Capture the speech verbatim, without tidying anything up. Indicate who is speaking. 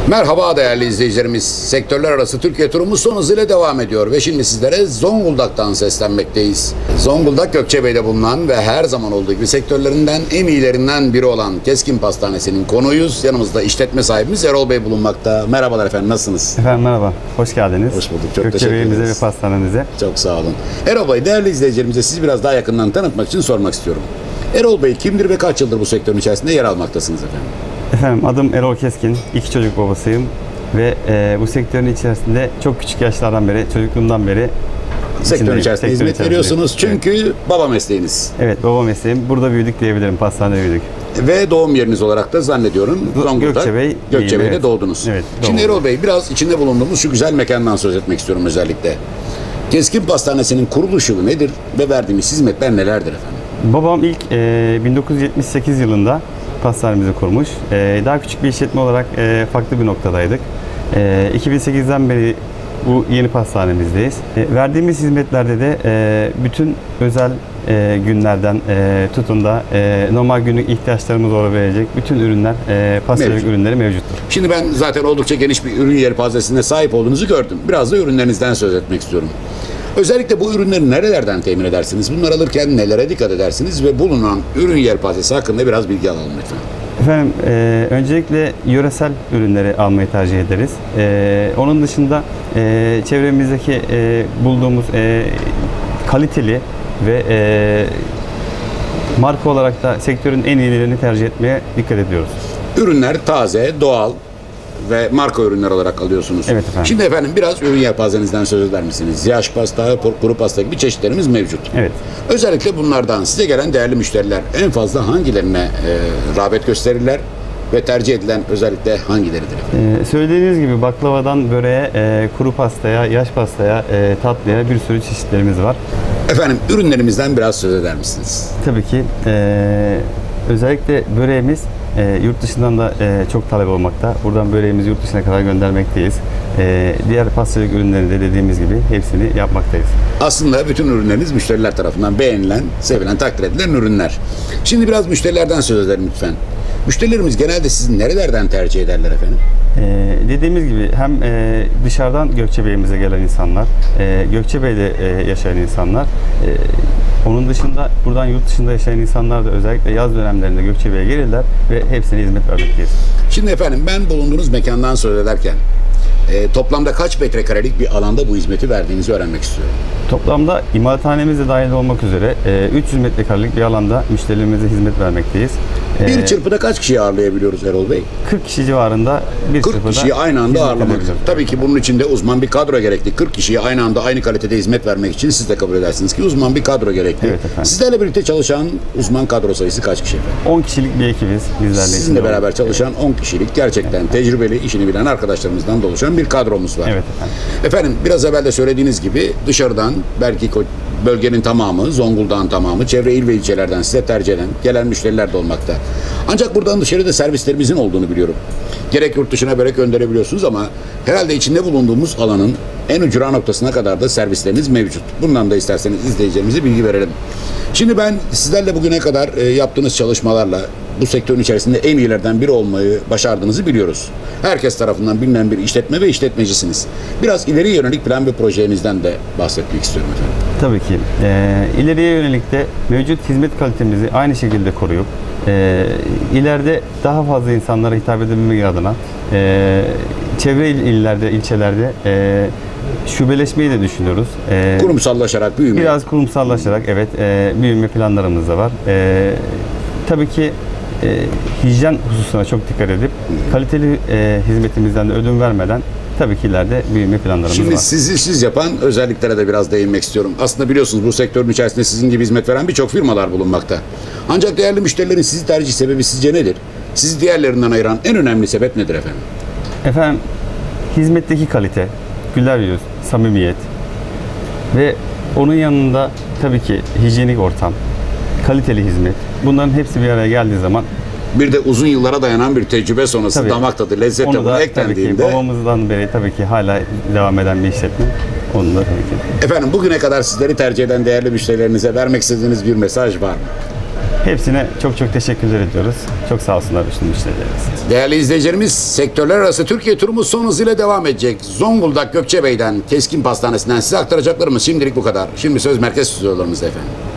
Speaker 1: Merhaba değerli izleyicilerimiz. Sektörler arası Türkiye turumuz son hızıyla devam ediyor ve şimdi sizlere Zonguldak'tan seslenmekteyiz. Zonguldak Gökçebey'de bulunan ve her zaman olduğu gibi sektörlerinden en iyilerinden biri olan Keskin Pastanesi'nin konuğuyuz. Yanımızda işletme sahibimiz Erol Bey bulunmakta. Merhabalar efendim, nasılsınız?
Speaker 2: Efendim merhaba, hoş geldiniz.
Speaker 1: Hoş bulduk, çok teşekkür ederiz.
Speaker 2: Gökçebey'imize ve pastanemize.
Speaker 1: Çok sağ olun. Erol Bey, değerli izleyicilerimize sizi biraz daha yakından tanıtmak için sormak istiyorum. Erol Bey kimdir ve kaç yıldır bu sektörün içerisinde yer almaktasınız efendim?
Speaker 2: Efendim adım Erol Keskin, iki çocuk babasıyım ve e, bu sektörün içerisinde çok küçük yaşlardan beri, çocukluğumdan beri
Speaker 1: Sektörün içerisinde hizmet veriyorsunuz çünkü evet. Baba mesleğiniz.
Speaker 2: Evet, baba mesleğim. Burada büyüdük diyebilirim, pastanede büyüdük.
Speaker 1: Ve doğum yeriniz olarak da zannediyorum Zonguldak,
Speaker 2: Gökçebey,
Speaker 1: Gökçebey'de
Speaker 2: evet.
Speaker 1: doğdunuz.
Speaker 2: Evet,
Speaker 1: Şimdi Erol Bey, biraz içinde bulunduğumuz şu güzel mekandan söz etmek istiyorum özellikle. Keskin Pastanesi'nin kuruluş yılı nedir ve verdiğimiz hizmetler nelerdir efendim?
Speaker 2: Babam ilk e, bin dokuz yüz yetmiş sekiz yılında pastanemizi kurmuş. E, daha küçük bir işletme olarak e, farklı bir noktadaydık. E, iki bin sekizden beri bu yeni pastanemizdeyiz. E, verdiğimiz hizmetlerde de e, bütün özel e, günlerden e, tutun da e, normal günlük ihtiyaçlarımız olabilecek bütün ürünler, e, pastanelik ürünleri mevcuttur.
Speaker 1: Şimdi ben zaten oldukça geniş bir ürün yelpazesine sahip olduğunuzu gördüm. Biraz da ürünlerinizden söz etmek istiyorum. Özellikle bu ürünleri nerelerden temin edersiniz? Bunları alırken nelere dikkat edersiniz ve bulunan ürün yelpazesi hakkında biraz bilgi alalım lütfen.
Speaker 2: Efendim, e, öncelikle yöresel ürünleri almayı tercih ederiz. E, onun dışında e, çevremizdeki e, bulduğumuz e, kaliteli ve e, marka olarak da sektörün en iyilerini tercih etmeye dikkat ediyoruz.
Speaker 1: Ürünler taze, doğal ve marka ürünler olarak alıyorsunuz.
Speaker 2: Evet efendim.
Speaker 1: Şimdi efendim biraz ürün yelpazenizden söz eder misiniz? Yaş pasta, kuru pasta gibi çeşitlerimiz mevcut.
Speaker 2: Evet.
Speaker 1: Özellikle bunlardan size gelen değerli müşteriler en fazla hangilerine e, rağbet gösterirler ve tercih edilen özellikle hangileridir?
Speaker 2: Ee, söylediğiniz gibi baklavadan böreğe, e, kuru pastaya, yaş pastaya, e, tatlıya bir sürü çeşitlerimiz var.
Speaker 1: Efendim ürünlerimizden biraz söz eder misiniz?
Speaker 2: Tabii ki. E, özellikle böreğimiz e, yurt dışından da e, çok talep olmakta. Buradan böreğimizi yurt dışına kadar göndermekteyiz. E, diğer pastacılık ürünlerini de dediğimiz gibi hepsini yapmaktayız.
Speaker 1: Aslında bütün ürünleriniz müşteriler tarafından beğenilen, sevilen, takdir edilen ürünler. Şimdi biraz müşterilerden söz edelim lütfen. Müşterilerimiz genelde sizi nerelerden tercih ederler efendim?
Speaker 2: Ee, dediğimiz gibi hem e, dışarıdan Gökçebey'imize gelen insanlar, e, Gökçebey'de e, yaşayan insanlar, e, onun dışında buradan yurt dışında yaşayan insanlar da özellikle yaz dönemlerinde Gökçebey'e gelirler ve hepsine hizmet vermekteyiz.
Speaker 1: Şimdi efendim ben bulunduğunuz mekandan söz ederken e, toplamda kaç metrekarelik bir alanda bu hizmeti verdiğinizi öğrenmek istiyorum.
Speaker 2: Toplamda imalathanemiz de dahil olmak üzere e, üç yüz metrekarelik bir alanda müşterilerimize hizmet vermekteyiz.
Speaker 1: Bir
Speaker 2: E,
Speaker 1: çırpıda kaç kişiyi ağırlayabiliyoruz Erol Bey?
Speaker 2: kırk kişi civarında bir
Speaker 1: kırk
Speaker 2: çırpıda
Speaker 1: kişiyi aynı anda
Speaker 2: hizmet
Speaker 1: ağırlamak.
Speaker 2: edebiliyoruz.
Speaker 1: Tabii ki bunun için de uzman bir kadro gerekli. kırk kişiyi aynı anda aynı kalitede hizmet vermek için siz de kabul edersiniz ki uzman bir kadro gerekli.
Speaker 2: Evet efendim.
Speaker 1: Sizlerle birlikte çalışan uzman kadro sayısı kaç kişi efendim?
Speaker 2: on kişilik bir ekibiz bizlerle.
Speaker 1: Sizinle beraber çalışan on kişilik gerçekten evet. tecrübeli, işini bilen arkadaşlarımızdan da oluşan bir kadromuz var.
Speaker 2: Evet efendim.
Speaker 1: Efendim biraz evvel de söylediğiniz gibi dışarıdan belki bölgenin tamamı, Zonguldak'ın tamamı, çevre il ve ilçelerden size tercih eden, gelen müşteriler de olmakta. Ancak buradan dışarıda servislerimizin olduğunu biliyorum. Gerek yurt dışına börek gönderebiliyorsunuz ama herhalde içinde bulunduğumuz alanın en ücra noktasına kadar da servisleriniz mevcut. Bundan da isterseniz izleyeceğimize bilgi verelim. Şimdi ben sizlerle bugüne kadar e, yaptığınız çalışmalarla bu sektörün içerisinde en iyilerden biri olmayı başardığınızı biliyoruz. Herkes tarafından bilinen bir işletme ve işletmecisiniz. Biraz ileri yönelik plan ve projenizden de bahsetmek istiyorum efendim.
Speaker 2: Tabii ki. E, ileriye yönelik de mevcut hizmet kalitemizi aynı şekilde koruyup e, ileride daha fazla insanlara hitap edebilmek adına e, çevre il, illerde, ilçelerde e, şubeleşmeyi de düşünüyoruz. E,
Speaker 1: Kurumsallaşarak, büyüme.
Speaker 2: Biraz kurumsallaşarak evet e, büyüme planlarımız da var. E, tabii ki e, hijyen hususuna çok dikkat edip kaliteli e, hizmetimizden de ödün vermeden tabii ki ileride büyüme planlarımız
Speaker 1: Şimdi
Speaker 2: var.
Speaker 1: Şimdi sizi siz yapan özelliklere de biraz değinmek istiyorum. Aslında biliyorsunuz bu sektörün içerisinde sizin gibi hizmet veren birçok firmalar bulunmakta. Ancak değerli müşterilerin sizi tercih sebebi sizce nedir? Sizi diğerlerinden ayıran en önemli sebep nedir efendim?
Speaker 2: Efendim, hizmetteki kalite, güler yüz, samimiyet ve onun yanında tabii ki hijyenik ortam, kaliteli hizmet. Bunların hepsi bir araya geldiği zaman
Speaker 1: bir de uzun yıllara dayanan bir tecrübe sonrası tabii, damak tadı, lezzet de buna eklendiğinde.
Speaker 2: Tabii ki babamızdan beri tabii ki hala devam eden bir işletme. Onu da tabii ki.
Speaker 1: Efendim bugüne kadar sizleri tercih eden değerli müşterilerinize vermek istediğiniz bir mesaj var mı?
Speaker 2: Hepsine çok çok teşekkürler ediyoruz. Çok sağ olsunlar bütün müşterilerimiz.
Speaker 1: Değerli izleyicilerimiz, sektörler arası Türkiye turumuz son hızıyla devam edecek. Zonguldak Gökçebey'den, Keskin Pastanesi'nden size aktaracaklarımız şimdilik bu kadar. Şimdi söz merkez stüdyolarımızda efendim.